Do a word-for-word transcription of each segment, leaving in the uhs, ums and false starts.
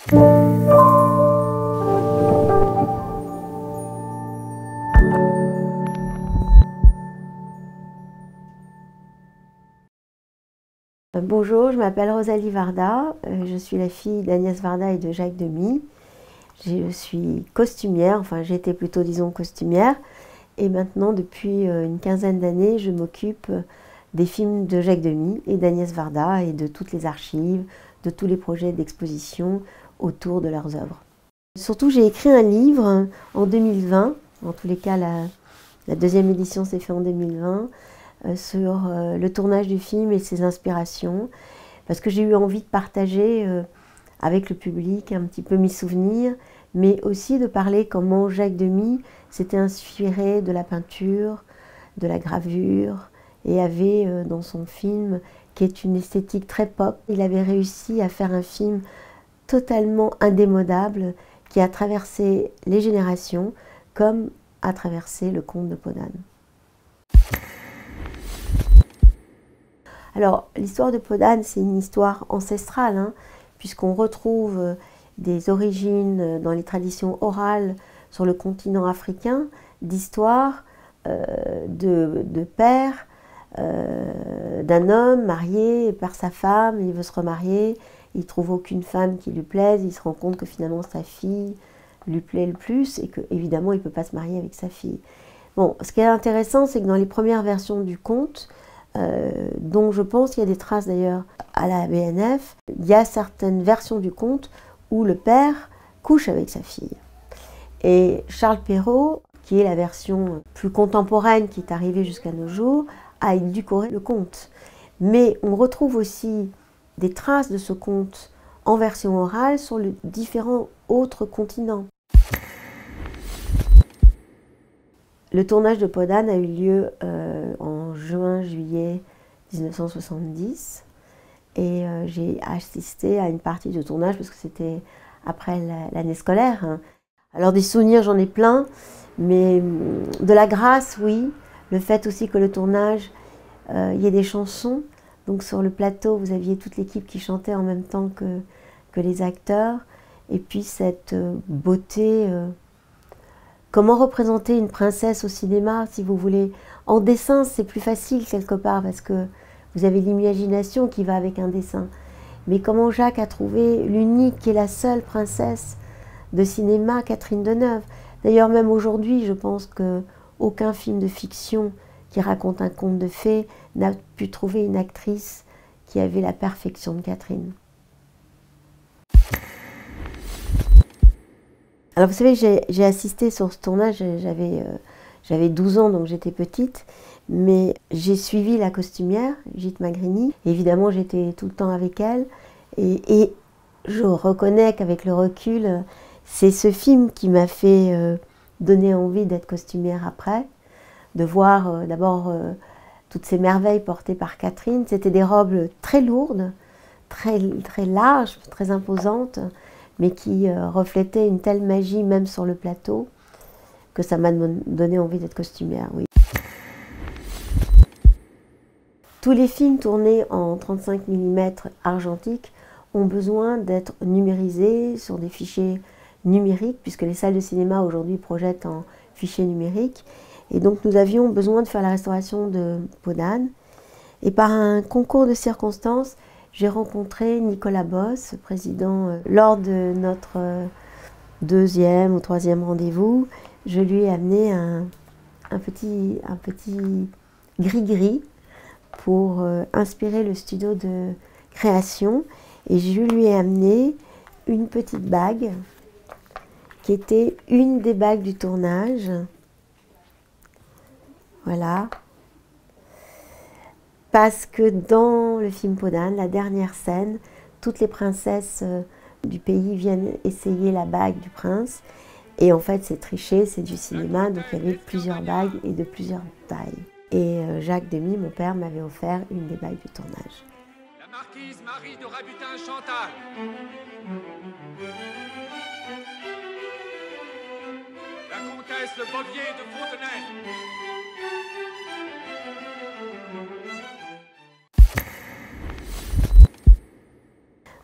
Bonjour, je m'appelle Rosalie Varda, je suis la fille d'Agnès Varda et de Jacques Demy. Je suis costumière, enfin j'étais plutôt disons costumière, et maintenant depuis une quinzaine d'années je m'occupe des films de Jacques Demy et d'Agnès Varda et de toutes les archives, de tous les projets d'exposition autour de leurs œuvres. Surtout j'ai écrit un livre en deux mille vingt, en tous les cas la, la deuxième édition s'est faite en deux mille vingt, euh, sur euh, le tournage du film et ses inspirations, parce que j'ai eu envie de partager euh, avec le public un petit peu mes souvenirs, mais aussi de parler comment Jacques Demy s'était inspiré de la peinture, de la gravure, et avait euh, dans son film, qui est une esthétique très pop, il avait réussi à faire un film totalement indémodable, qui a traversé les générations, comme a traversé le conte de Podane. Alors, l'histoire de Podane, c'est une histoire ancestrale, hein, puisqu'on retrouve des origines dans les traditions orales sur le continent africain, d'histoires euh, de, de père, euh, d'un homme marié par sa femme, il veut se remarier, il ne trouve aucune femme qui lui plaise, il se rend compte que finalement sa fille lui plaît le plus et qu'évidemment il ne peut pas se marier avec sa fille. Bon, ce qui est intéressant, c'est que dans les premières versions du conte, euh, dont je pense qu'il y a des traces d'ailleurs à la B N F, il y a certaines versions du conte où le père couche avec sa fille. Et Charles Perrault, qui est la version plus contemporaine qui est arrivée jusqu'à nos jours, a édulcoré le conte. Mais on retrouve aussi des traces de ce conte en version orale sur les différents autres continents. Le tournage de Podane a eu lieu euh, en juin-juillet mille neuf cent soixante-dix et euh, j'ai assisté à une partie de tournage parce que c'était après l'année scolaire. Hein. Alors des souvenirs, j'en ai plein, mais de la grâce, oui. Le fait aussi que le tournage, euh, il y ait des chansons. Donc sur le plateau, vous aviez toute l'équipe qui chantait en même temps que, que les acteurs. Et puis cette euh, beauté... Euh, Comment représenter une princesse au cinéma, si vous voulez? En dessin, c'est plus facile quelque part, parce que vous avez l'imagination qui va avec un dessin. Mais comment Jacques a trouvé l'unique, qui est la seule princesse de cinéma, Catherine Deneuve? D'ailleurs, même aujourd'hui, je pense qu'aucun film de fiction qui raconte un conte de fées n'a pu trouver une actrice qui avait la perfection de Catherine. Alors vous savez, j'ai assisté sur ce tournage, j'avais euh, douze ans, donc j'étais petite, mais j'ai suivi la costumière, Gite Magrini. Évidemment, j'étais tout le temps avec elle, et, et je reconnais qu'avec le recul, c'est ce film qui m'a fait euh, donner envie d'être costumière après, de voir euh, d'abord euh, toutes ces merveilles portées par Catherine. C'était des robes très lourdes, très, très larges, très imposantes, mais qui euh, reflétait une telle magie même sur le plateau que ça m'a donné envie d'être costumière, oui. Tous les films tournés en trente-cinq millimètres argentique ont besoin d'être numérisés sur des fichiers numériques, puisque les salles de cinéma aujourd'hui projettent en fichiers numériques. Et donc nous avions besoin de faire la restauration de Podane. Et par un concours de circonstances, j'ai rencontré Nicolas Boss, président, euh, lors de notre euh, deuxième ou troisième rendez-vous. Je lui ai amené un, un petit un petit gris-gris pour euh, inspirer le studio de création. Et je lui ai amené une petite bague qui était une des bagues du tournage. Voilà. Parce que dans le film Podane, la dernière scène, toutes les princesses du pays viennent essayer la bague du prince. Et en fait, c'est triché, c'est du cinéma, donc il y avait plusieurs bagues et de plusieurs tailles. Et Jacques Demy, mon père, m'avait offert une des bagues du tournage. La marquise Marie de Rabutin-Chantal. La comtesse Le Bovier de Fontenay.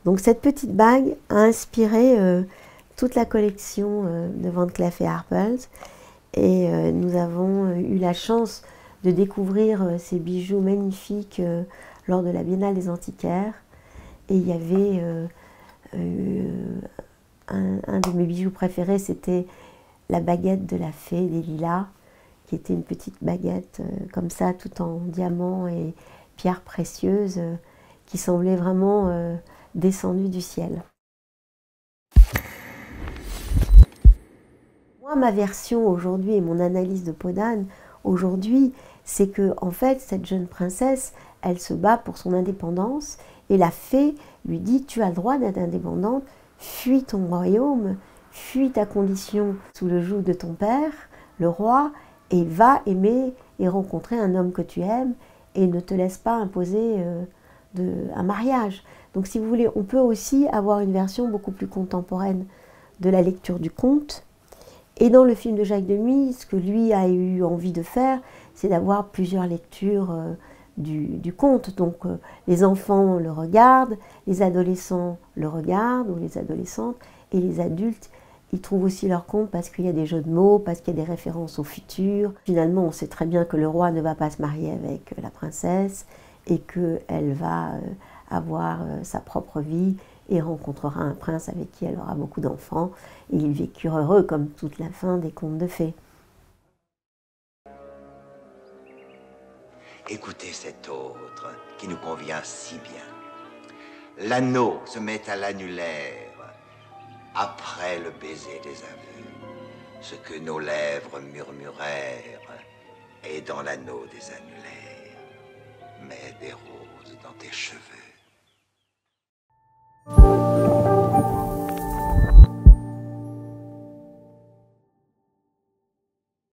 Donc cette petite bague a inspiré euh, toute la collection euh, de Van Cleef et Arpels. Et euh, nous avons eu la chance de découvrir euh, ces bijoux magnifiques euh, lors de la Biennale des Antiquaires. Et il y avait euh, euh, un, un de mes bijoux préférés, c'était la baguette de la fée des Lilas, qui était une petite baguette euh, comme ça, tout en diamants et pierres précieuses, euh, qui semblait vraiment euh, descendue du ciel. Moi, ma version aujourd'hui et mon analyse de Peau d'âne aujourd'hui, c'est que en fait, cette jeune princesse, elle se bat pour son indépendance et la fée lui dit « Tu as le droit d'être indépendante, fuis ton royaume, fuis ta condition sous le joug de ton père, le roi, et va aimer et rencontrer un homme que tu aimes et ne te laisse pas imposer euh, de, un mariage. » Donc si vous voulez, on peut aussi avoir une version beaucoup plus contemporaine de la lecture du conte. Et dans le film de Jacques Demy, ce que lui a eu envie de faire, c'est d'avoir plusieurs lectures euh, du, du conte. Donc euh, les enfants le regardent, les adolescents le regardent, ou les adolescentes, et les adultes, ils trouvent aussi leur compte parce qu'il y a des jeux de mots, parce qu'il y a des références au futur. Finalement, on sait très bien que le roi ne va pas se marier avec la princesse et qu'elle va euh, avoir euh, sa propre vie et rencontrera un prince avec qui elle aura beaucoup d'enfants, et ils vécurent heureux comme toute la fin des contes de fées. Écoutez cet autre qui nous convient si bien. L'anneau se met à l'annulaire après le baiser des aveux. Ce que nos lèvres murmurèrent est dans l'anneau des annulaires. Mets des roses dans tes cheveux.